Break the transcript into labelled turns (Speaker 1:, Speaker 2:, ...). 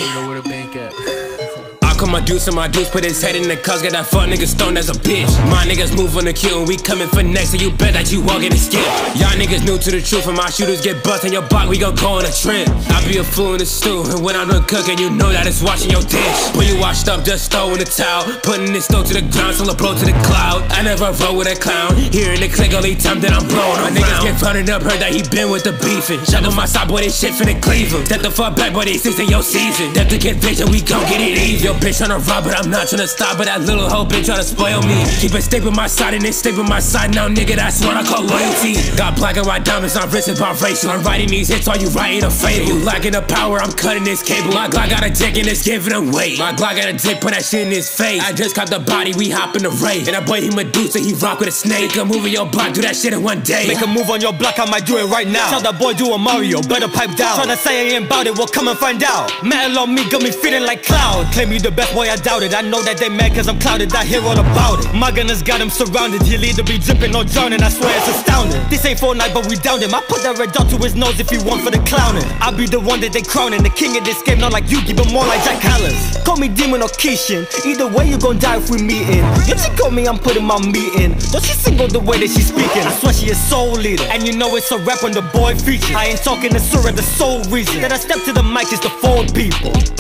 Speaker 1: you know where the bank at.
Speaker 2: Call my deuce and my deuce put his head in the cuz. Got that fuck nigga stoned as a bitch. My niggas move on the queue and we coming for next. So you bet that you walk in the skip. Y'all niggas new to the truth and my shooters get bust in your block. We gon' go on a trip. I be a fool in the stew and when I'm done cooking you know that it's washing your dish. When you washed up just throw in the towel. Putting this stove to the ground so I blow to the cloud. I never roll with a clown. Hearing the click only time that I'm blowing. My niggas get running up, heard that he been with the beefing. Shot on my side boy, this shit finna cleave him. Step the fuck back boy, they 6 in your season. Step the conviction, we gon' get it easy. Your bitch tryna rob but I'm not tryna stop. But that little hoe bitch tryna spoil me. Keep it stick with my side and it stick with my side. Now nigga that's what I call loyalty. Got black and white diamonds on wrist and vibration. I'm writing these hits while you writing a fable. You lacking the power, I'm cutting this cable. My Glock got a dick and it's giving him weight. My Glock got a dick, put that shit in his face. I just caught the body, we hop in the race. And that boy he Medusa, he rock with a snake. Make a move in your block, do that shit in one day.
Speaker 3: Make a move on your block, I might do it right now. Tell that boy do a Mario, better pipe down. Tryna say I ain't bout it, well come and find out. Metal on me, got me feeling like cloud. Claim you the best boy, I doubt it. I know that they mad cause I'm clouded, I hear all about it. My gunners got him surrounded, he'll either be dripping or drowning. I swear it's astounding. This ain't Fortnite but we downed him. I put that red dot to his nose if you want for the clowning. I'll be the one that they crowning, the king of this game, not like Yugi but more like Jack Hallis. Call me demon or Kishin, either way you gon' die if we meeting. If she call me I'm putting my meat in. Don't she single the way that she speaking? I swear she is soul leader, and you know it's a rap on the boy feature. I ain't talking to Sura, the sole reason that I step to the mic is to fold people.